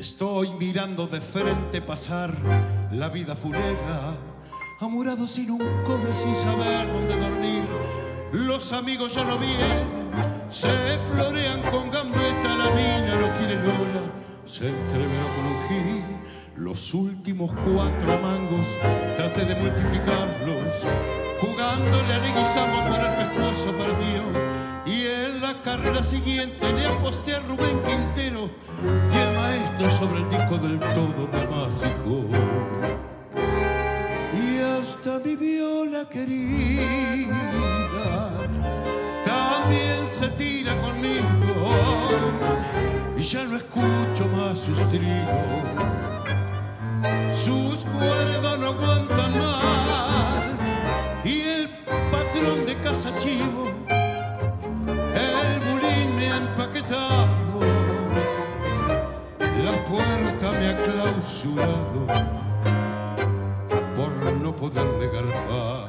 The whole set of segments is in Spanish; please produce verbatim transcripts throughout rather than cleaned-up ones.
Estoy mirando de frente pasar la vida fulera, amurado sin un cobre, sin saber dónde dormir. Los amigos ya no vienen, se florean con gambeta, la mina no quiere lora, se entreveró con un gil. Los últimos cuatro mangos traté de multiplicarlos, jugándole a Leguizamo por el pescuezo perdió. Y en la carrera siguiente le aposté a Rubén Quintero y el maestro sobre el disco del todo me amasijo. Y hasta mi viola querida también se tira conmigo y ya no escucho más sus tríos. Sus cuerdas no aguantan más y el patrón de casa chivo, el bulín me ha empaquetado, la puerta me ha clausurado por no poderle garpar.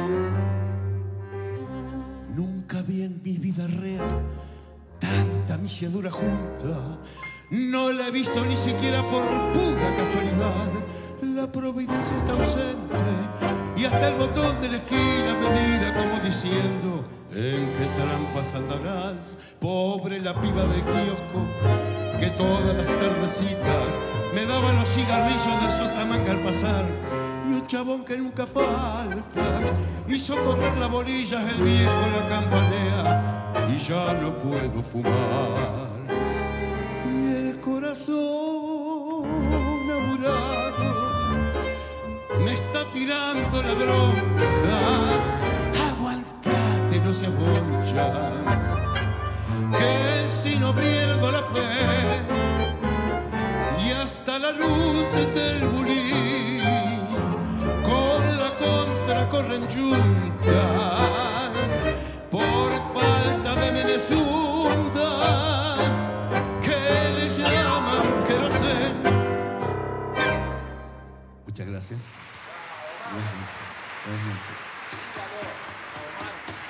Nunca vi en mi vida real tanta misiadura junta, no la he visto ni siquiera por pura casualidad. La providencia está ausente y hasta el botón de la esquina me mira como diciendo: ¿en qué trampas andarás, pobre la piba del kiosco, que todas las tardecitas me daba los cigarrillos de Sotamanca al pasar? Y un chabón que nunca falta hizo correr la bolilla, el viejo la campanea y ya no puedo fumar. Y el corazón amurado me está tirando la bronca. Aguantate, no seas boncha, que si no pierdo la fe y hasta la luz del bulín con la contra corren juntas por falta de Menezunda, que le llaman querosén. Muchas gracias. Buenas noches. Buenas noches.